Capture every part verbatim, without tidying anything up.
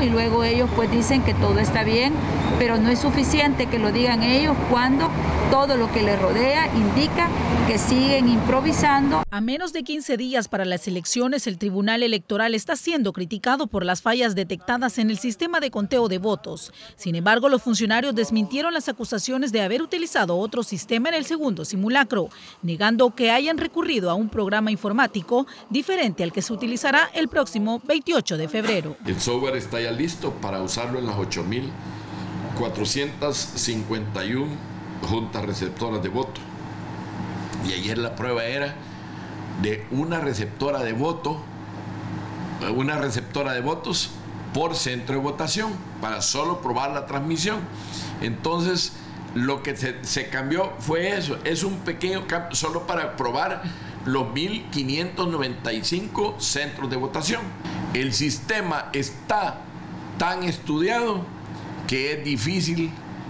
y luego ellos pues dicen que todo está bien, pero no es suficiente que lo digan ellos cuando todo lo que les rodea indica que siguen improvisando. A menos de quince días para las elecciones, el Tribunal Electoral está siendo criticado por las fallas detectadas en el sistema de conteo de votos. Sin embargo, los funcionarios desmintieron las acusaciones de haber utilizado otro sistema en el segundo simulacro, negando que hayan recurrido a un programa informático diferente al que se utilizará el próximo veintiocho de febrero. El software está ya listo para usarlo en las ocho mil cuatrocientas cincuenta y una juntas receptoras de voto. Y ayer la prueba era de una receptora de voto, una receptora de votos por centro de votación, para solo probar la transmisión. Entonces, lo que se, se cambió fue eso, es un pequeño cambio solo para probar los mil quinientos noventa y cinco centros de votación. El sistema está tan estudiado que es difícil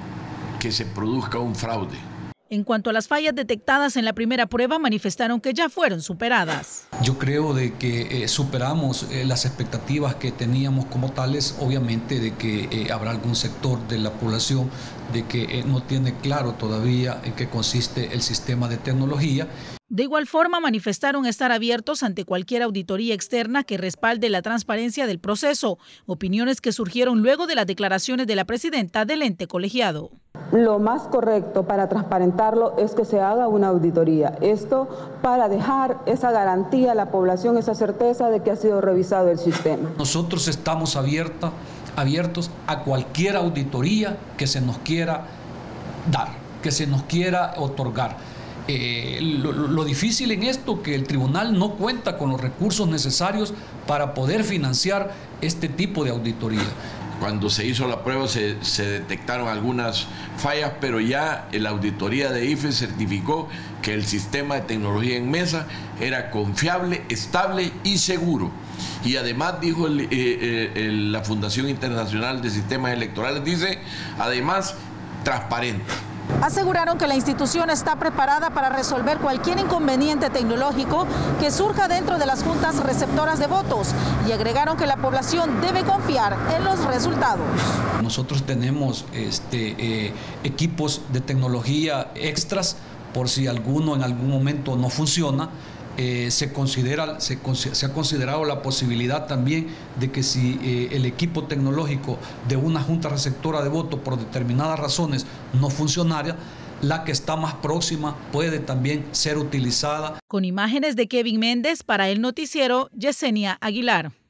que se produzca un fraude. En cuanto a las fallas detectadas en la primera prueba, manifestaron que ya fueron superadas. Yo creo de que eh, superamos eh, las expectativas que teníamos como tales, obviamente de que eh, habrá algún sector de la población de que eh, no tiene claro todavía en qué consiste el sistema de tecnología. De igual forma, manifestaron estar abiertos ante cualquier auditoría externa que respalde la transparencia del proceso, opiniones que surgieron luego de las declaraciones de la presidenta del ente colegiado. Lo más correcto para transparentarlo es que se haga una auditoría. Esto para dejar esa garantía a la población, esa certeza de que ha sido revisado el sistema. Nosotros estamos abierta, abiertos a cualquier auditoría que se nos quiera dar, que se nos quiera otorgar. Eh, lo, lo difícil en esto que el tribunal no cuenta con los recursos necesarios para poder financiar este tipo de auditoría. Cuando se hizo la prueba se, se detectaron algunas fallas, pero ya la auditoría de I F E certificó que el sistema de tecnología en mesa era confiable, estable y seguro. Y además dijo el, eh, el, la Fundación Internacional de Sistemas Electorales, dice, además, transparente. Aseguraron que la institución está preparada para resolver cualquier inconveniente tecnológico que surja dentro de las juntas receptoras de votos y agregaron que la población debe confiar en los resultados. Nosotros tenemos este, eh, equipos de tecnología extras por si alguno en algún momento no funciona. Eh, se, considera, se, se ha considerado la posibilidad también de que si eh, el equipo tecnológico de una junta receptora de voto por determinadas razones no funcionara, la que está más próxima puede también ser utilizada. Con imágenes de Kevin Méndez para el noticiero Yesenia Aguilar.